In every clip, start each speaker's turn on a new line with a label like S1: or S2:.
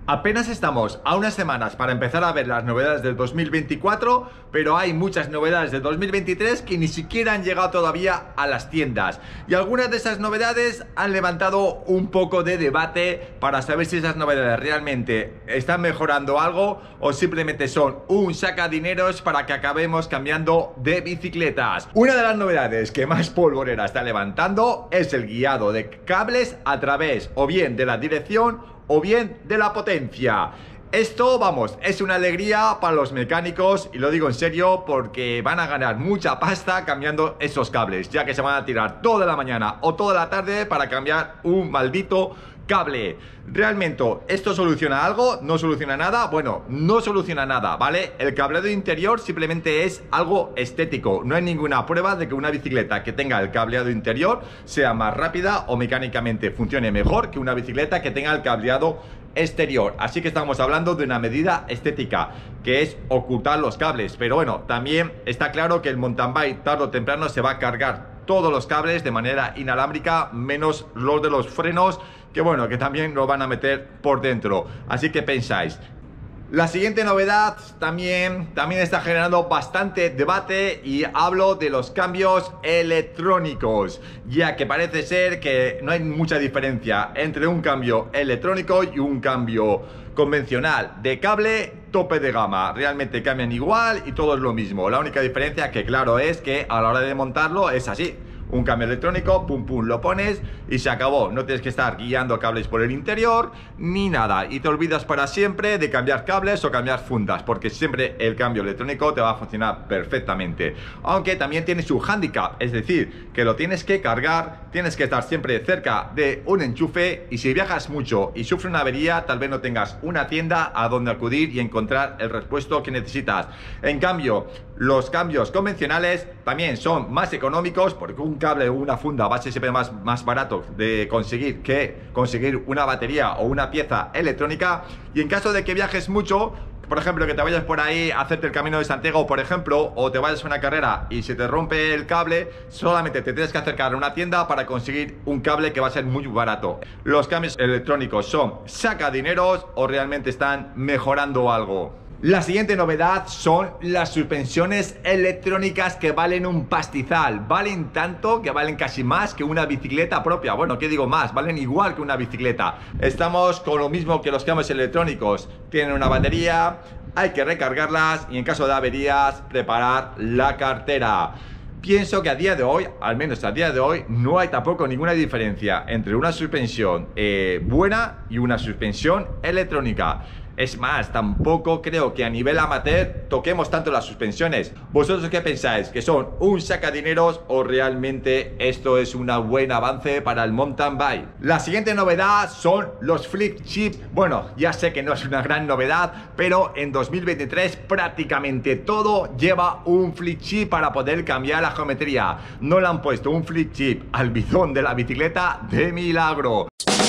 S1: Apenas estamos a unas semanas para empezar a ver las novedades del 2024, pero hay muchas novedades del 2023 que ni siquiera han llegado todavía a las tiendas. Y algunas de esas novedades han levantado un poco de debate para saber si esas novedades realmente están mejorando algo o simplemente son un sacadineros para que acabemos cambiando de bicicletas. Una de las novedades que más polvorera está levantando es el guiado de cables a través o bien de la dirección o bien de la potencia. Esto, vamos, es una alegría para los mecánicos y lo digo en serio porque van a ganar mucha pasta cambiando esos cables, ya que se van a tirar toda la mañana o toda la tarde para cambiar un maldito cable. ¿Realmente esto soluciona algo? ¿No soluciona nada? Bueno, no soluciona nada, ¿vale? El cableado interior simplemente es algo estético. No hay ninguna prueba de que una bicicleta que tenga el cableado interior sea más rápida o mecánicamente funcione mejor que una bicicleta que tenga el cableado exterior. Así que estamos hablando de una medida estética, que es ocultar los cables. Pero bueno, también está claro que el mountain bike tarde o temprano se va a cargar todos los cables de manera inalámbrica, menos los de los frenos, que bueno, que también lo van a meter por dentro. Así que pensáis. La siguiente novedad también está generando bastante debate y hablo de los cambios electrónicos, ya que parece ser que no hay mucha diferencia entre un cambio electrónico y un cambio convencional de cable tope de gama. Realmente cambian igual y todo es lo mismo. La única diferencia que claro es que a la hora de montarlo es así. Un cambio electrónico, pum pum, lo pones y se acabó. No tienes que estar guiando cables por el interior ni nada. Y te olvidas para siempre de cambiar cables o cambiar fundas, porque siempre el cambio electrónico te va a funcionar perfectamente. Aunque también tiene su handicap, es decir, que lo tienes que cargar, tienes que estar siempre cerca de un enchufe y si viajas mucho y sufre una avería, tal vez no tengas una tienda a donde acudir y encontrar el repuesto que necesitas. En cambio, los cambios convencionales también son más económicos porque un cable o una funda va a ser siempre más barato de conseguir que conseguir una batería o una pieza electrónica. Y en caso de que viajes mucho, por ejemplo, que te vayas por ahí a hacerte el camino de Santiago, por ejemplo, o te vayas a una carrera y se te rompe el cable, solamente te tienes que acercar a una tienda para conseguir un cable que va a ser muy barato. Los cambios electrónicos son sacadineros o realmente están mejorando algo. La siguiente novedad son las suspensiones electrónicas que valen un pastizal. Valen tanto que valen casi más que una bicicleta propia. Bueno, ¿qué digo más? Valen igual que una bicicleta. Estamos con lo mismo que los cambios electrónicos. Tienen una batería, hay que recargarlas y en caso de averías, preparar la cartera. Pienso que a día de hoy, al menos a día de hoy, no hay tampoco ninguna diferencia entre una suspensión buena y una suspensión electrónica. Es más, tampoco creo que a nivel amateur toquemos tanto las suspensiones. ¿Vosotros qué pensáis? ¿Que son un sacadineros o realmente esto es un buen avance para el mountain bike? La siguiente novedad son los flip chip. Bueno, ya sé que no es una gran novedad, pero en 2023 prácticamente todo lleva un flip chip para poder cambiar la geometría. No le han puesto un flip chip al bidón de la bicicleta de milagro.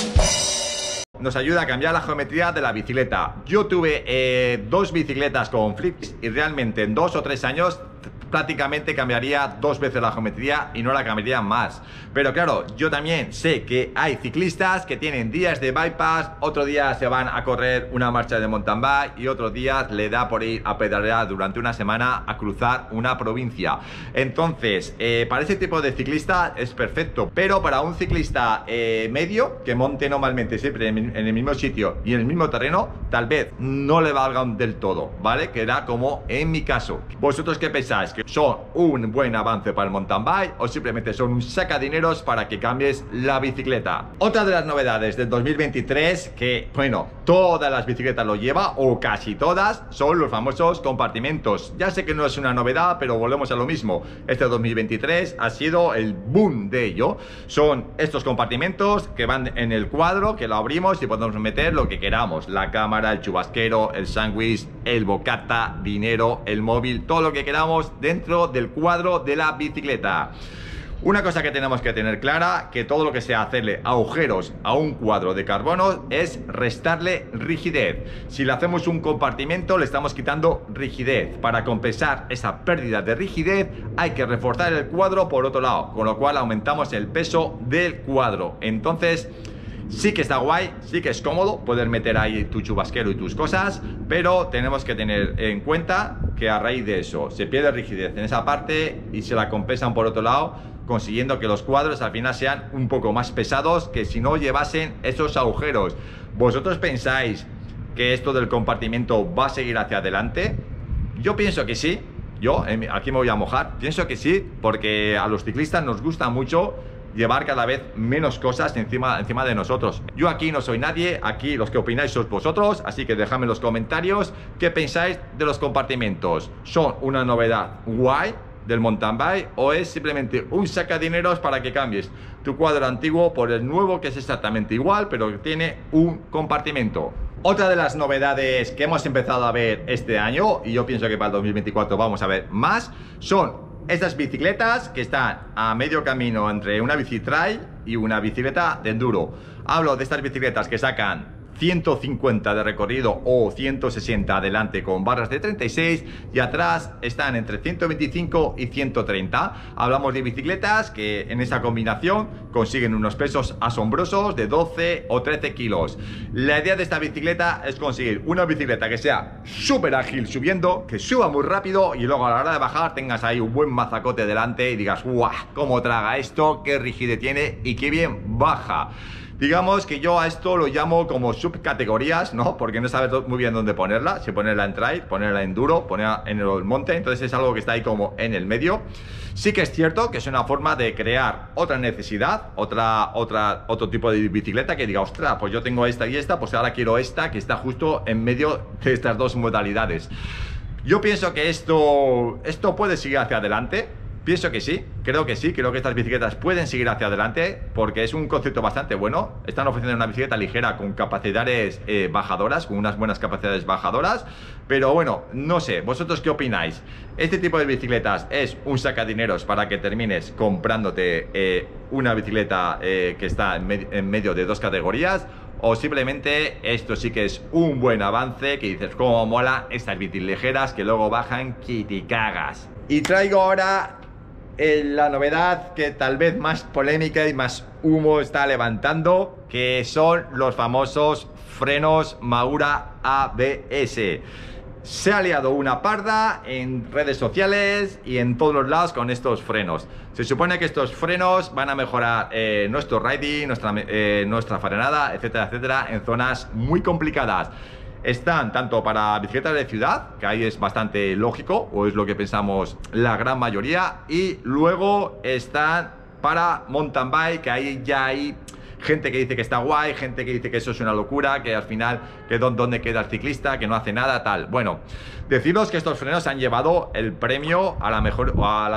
S1: Nos ayuda a cambiar la geometría de la bicicleta. Yo tuve dos bicicletas con flips y realmente en 2 o 3 años prácticamente cambiaría 2 veces la geometría y no la cambiaría más. Pero claro, yo también sé que hay ciclistas que tienen días de bypass, otro día se van a correr una marcha de mountain bike y otros días le da por ir a pedalear durante una semana a cruzar una provincia. Entonces, para ese tipo de ciclista es perfecto, pero para un ciclista medio, que monte normalmente siempre en el mismo sitio y en el mismo terreno, tal vez no le valgan del todo, ¿vale? Que era como en mi caso. ¿Vosotros qué pensáis? ¿Que son un buen avance para el mountain bike o simplemente son un sacadineros para que cambies la bicicleta? Otra de las novedades del 2023 que, bueno, todas las bicicletas lo lleva o casi todas, son los famosos compartimentos. Ya sé que no es una novedad, pero volvemos a lo mismo. Este 2023 ha sido el boom de ello. Son estos compartimentos que van en el cuadro, que lo abrimos y podemos meter lo que queramos: la cámara, el chubasquero, el sándwich, el bocata, dinero, el móvil, todo lo que queramos dentro del cuadro de la bicicleta. Una cosa que tenemos que tener clara, que todo lo que sea hacerle agujeros a un cuadro de carbono es restarle rigidez. Si le hacemos un compartimento le estamos quitando rigidez. Para compensar esa pérdida de rigidez hay que reforzar el cuadro por otro lado, con lo cual aumentamos el peso del cuadro. Entonces, Sí que está guay, sí que es cómodo poder meter ahí tu chubasquero y tus cosas, pero tenemos que tener en cuenta que a raíz de eso se pierde rigidez en esa parte y se la compensan por otro lado, consiguiendo que los cuadros al final sean un poco más pesados que si no llevasen esos agujeros. ¿Vosotros pensáis que esto del compartimento va a seguir hacia adelante? Yo pienso que sí. Yo aquí me voy a mojar, pienso que sí, porque a los ciclistas nos gusta mucho llevar cada vez menos cosas encima de nosotros. Yo aquí no soy nadie, aquí los que opináis sois vosotros, así que dejadme en los comentarios qué pensáis de los compartimentos. ¿Son una novedad guay del mountain bike o es simplemente un sacadineros para que cambies tu cuadro antiguo por el nuevo, que es exactamente igual pero que tiene un compartimento? Otra de las novedades que hemos empezado a ver este año, y yo pienso que para el 2024 vamos a ver más, son estas bicicletas que están a medio camino entre una bici trail y una bicicleta de enduro. Hablo de estas bicicletas que sacan 150 de recorrido o 160 adelante con barras de 36 y atrás están entre 125 y 130. Hablamos de bicicletas que en esa combinación consiguen unos pesos asombrosos de 12 o 13 kilos. La idea de esta bicicleta es conseguir una bicicleta que sea súper ágil subiendo, que suba muy rápido y luego a la hora de bajar tengas ahí un buen mazacote delante y digas ¡guau! ¿Cómo traga esto? ¿Qué rigidez tiene? Y qué bien baja. Digamos que yo a esto lo llamo como subcategorías, ¿no? Porque no sabes muy bien dónde ponerla, si ponerla en trail, ponerla en enduro, ponerla en el monte, entonces es algo que está ahí como en el medio. Sí que es cierto que es una forma de crear otra necesidad, otro tipo de bicicleta que diga, ostras, pues yo tengo esta y esta, pues ahora quiero esta que está justo en medio de estas dos modalidades. Yo pienso que esto puede seguir hacia adelante. Pienso que sí, creo que estas bicicletas pueden seguir hacia adelante porque es un concepto bastante bueno. Están ofreciendo una bicicleta ligera con capacidades bajadoras, con unas buenas capacidades bajadoras. Pero bueno, no sé, ¿vosotros qué opináis? ¿Este tipo de bicicletas es un sacadineros para que termines comprándote una bicicleta que está en medio de dos categorías? O simplemente esto sí que es un buen avance, que dices, cómo mola estas bicis ligeras que luego bajan que te cagas. Y traigo ahora la novedad que tal vez más polémica y más humo está levantando, que son los famosos frenos Magura ABS. Se ha liado una parda en redes sociales y en todos los lados con estos frenos. Se supone que estos frenos van a mejorar nuestro riding, nuestra frenada, etcétera, etcétera, en zonas muy complicadas. Están tanto para bicicletas de ciudad, que ahí es bastante lógico, o es lo que pensamos la gran mayoría, y luego están para mountain bike, que ahí ya hay gente que dice que está guay, gente que dice que eso es una locura, que al final, que dónde queda el ciclista, que no hace nada, tal. Bueno, deciros que estos frenos han llevado el premio a la mejor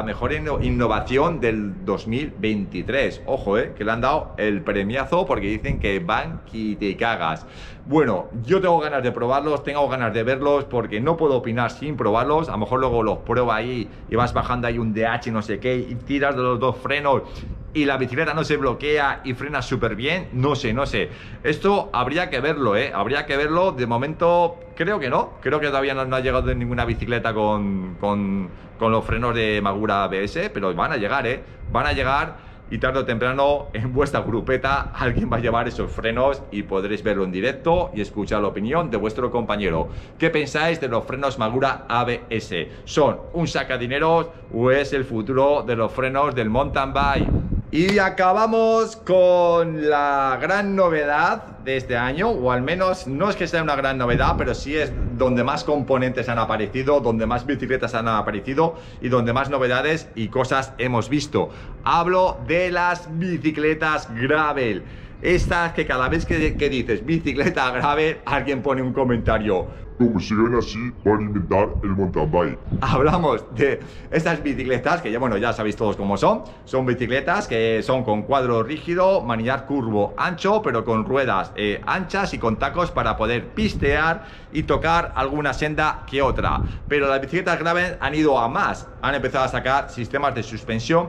S1: innovación del 2023. Ojo, que le han dado el premiazo porque dicen que van y te cagas. Bueno, yo tengo ganas de probarlos, tengo ganas de verlos porque no puedo opinar sin probarlos. A lo mejor luego los prueba ahí y vas bajando ahí un DH no sé qué y tiras de los dos frenos y la bicicleta no se bloquea y frena súper bien. No sé. Esto habría que verlo, habría que verlo. De momento creo que no. Creo que todavía no ha llegado ninguna bicicleta con los frenos de Magura ABS, pero van a llegar, van a llegar. Y tarde o temprano en vuestra grupeta alguien va a llevar esos frenos y podréis verlo en directo y escuchar la opinión de vuestro compañero. ¿Qué pensáis de los frenos Magura ABS? ¿Son un sacadineros o es el futuro de los frenos del mountain bike? Y acabamos con la gran novedad de este año, o al menos no es que sea una gran novedad, pero sí es donde más componentes han aparecido, donde más bicicletas han aparecido y donde más novedades y cosas hemos visto. Hablo de las bicicletas gravel. Estas que cada vez que dices bicicleta gravel, alguien pone un comentario.
S2: Como siguen así, van a inventar el mountain bike.
S1: Hablamos de estas bicicletas que ya sabéis todos cómo son. Son bicicletas que son con cuadro rígido, manillar curvo ancho, pero con ruedas anchas y con tacos para poder pistear y tocar alguna senda que otra. Pero las bicicletas gravel han ido a más. Han empezado a sacar sistemas de suspensión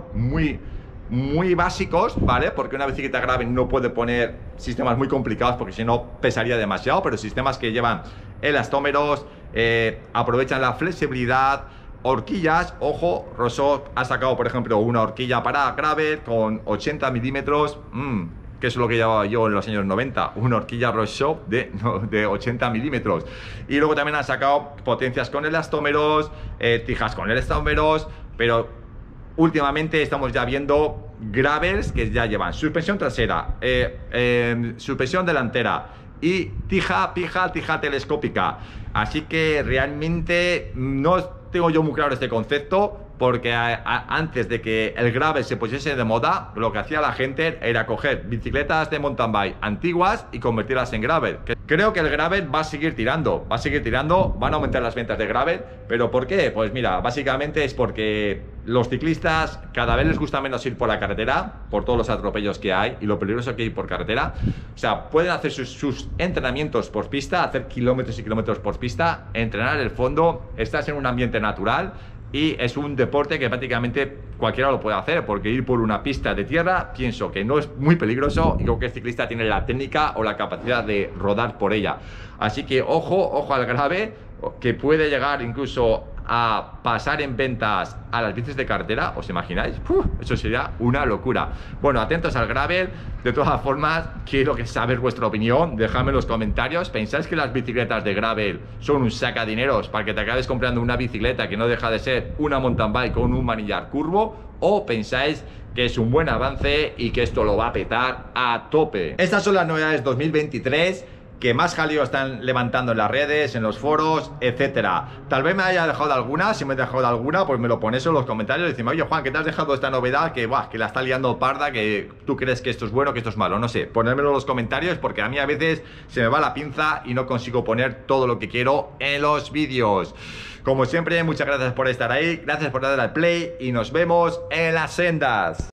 S1: muy básicos, ¿vale? Porque una bicicleta gravel no puede poner sistemas muy complicados porque si no pesaría demasiado, pero sistemas que llevan elastómeros, aprovechan la flexibilidad, horquillas. Ojo, Rosok ha sacado por ejemplo una horquilla para gravel con 80 milímetros, que es lo que llevaba yo en los años 90, una horquilla Rosshop de 80 milímetros. Y luego también han sacado potencias con elastómeros, tijas con elastómeros, pero últimamente estamos ya viendo gravels que ya llevan suspensión trasera, suspensión delantera y tija telescópica. Así que realmente no tengo yo muy claro este concepto, porque antes de que el gravel se pusiese de moda, lo que hacía la gente era coger bicicletas de mountain bike antiguas y convertirlas en gravel. Creo que el gravel va a seguir tirando, van a aumentar las ventas de gravel, pero ¿por qué? Pues mira, básicamente es porque los ciclistas cada vez les gusta menos ir por la carretera, por todos los atropellos que hay y lo peligroso que hay por carretera. O sea, pueden hacer sus entrenamientos por pista, hacer kilómetros y kilómetros por pista, entrenar el fondo, estás en un ambiente natural. Y es un deporte que prácticamente cualquiera lo puede hacer, porque ir por una pista de tierra pienso que no es muy peligroso y creo que el ciclista tiene la técnica o la capacidad de rodar por ella. Así que ojo al gravel, que puede llegar incluso a pasar en ventas a las bicis de carretera. ¿Os imagináis? Eso sería una locura. Bueno, atentos al gravel. De todas formas, quiero saber vuestra opinión. Dejadme en los comentarios. ¿Pensáis que las bicicletas de gravel son un sacadineros para que te acabes comprando una bicicleta que no deja de ser una mountain bike con un manillar curvo? ¿O pensáis que es un buen avance y que esto lo va a petar a tope? Estas son las novedades 2023 que más jaleo están levantando en las redes, en los foros, etcétera. Tal vez me haya dejado alguna. Si me he dejado alguna, pues me lo ponéis en los comentarios y decime, oye Juan, ¿qué te has dejado esta novedad? Que la está liando parda, que tú crees que esto es bueno, que esto es malo, no sé. Ponérmelo en los comentarios, porque a mí a veces se me va la pinza y no consigo poner todo lo que quiero en los vídeos. Como siempre, muchas gracias por estar ahí, gracias por darle al play y nos vemos en las sendas.